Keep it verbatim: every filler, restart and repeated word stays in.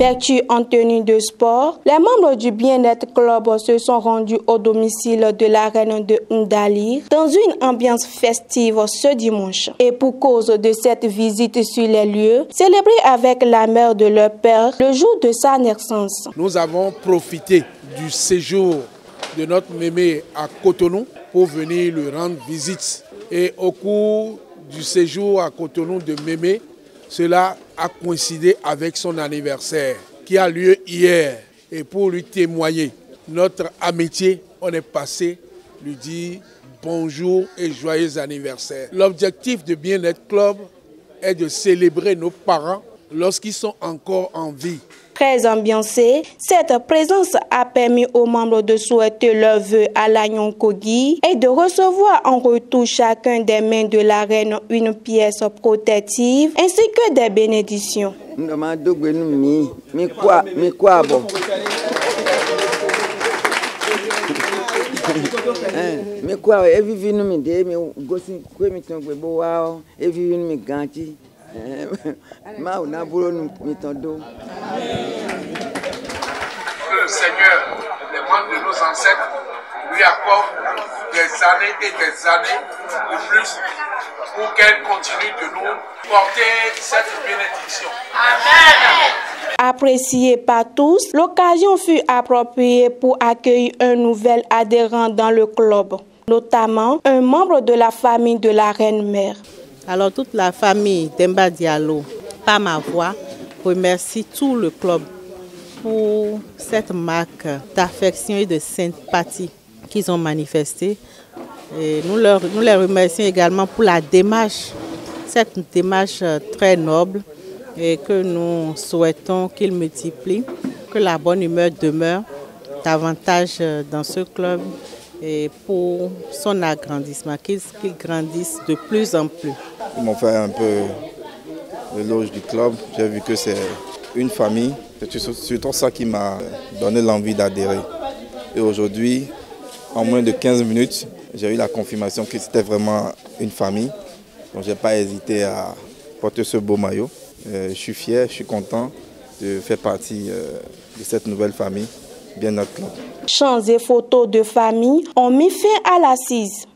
Vêtus en tenue de sport, les membres du Bien-être Club se sont rendus au domicile de la reine de Ndalir dans une ambiance festive ce dimanche. Et pour cause de cette visite sur les lieux, célébrée avec la mère de leur père le jour de sa naissance. Nous avons profité du séjour de notre mémé à Cotonou pour venir lui rendre visite. Et au cours du séjour à Cotonou de mémé, cela a coïncidé avec son anniversaire qui a lieu hier. Et pour lui témoigner notre amitié, on est passé lui dire bonjour et joyeux anniversaire. L'objectif de Bien-être Club est de célébrer nos parents lorsqu'ils sont encore en vie. Très ambiancée, cette présence a permis aux membres de souhaiter leurs vœux à l'Agnon Kogi et de recevoir en retour chacun des mains de la reine une pièce protective ainsi que des bénédictions. Le Seigneur, les membres de nos ancêtres, lui accorde des années et des années de plus pour qu'elle continue de nous porter cette bénédiction. Amen. Apprécié par tous, l'occasion fut appropriée pour accueillir un nouvel adhérent dans le club, notamment un membre de la famille de la reine-mère. Alors toute la famille d'Emba Diallo, par ma voix, remercie tout le club pour cette marque d'affection et de sympathie qu'ils ont manifestée. Et nous, leur, nous les remercions également pour la démarche, cette démarche très noble et que nous souhaitons qu'ils multiplient, que la bonne humeur demeure davantage dans ce club et pour son agrandissement, qu'il qu'il grandisse de plus en plus. Ils m'ont fait un peu l'éloge du club. J'ai vu que c'est une famille. C'est surtout ça qui m'a donné l'envie d'adhérer. Et aujourd'hui, en moins de quinze minutes, j'ai eu la confirmation que c'était vraiment une famille. Donc je n'ai pas hésité à porter ce beau maillot. Je suis fier, je suis content de faire partie de cette nouvelle famille, Bien-être Club. Chants et photos de famille ont mis fin à l'assise.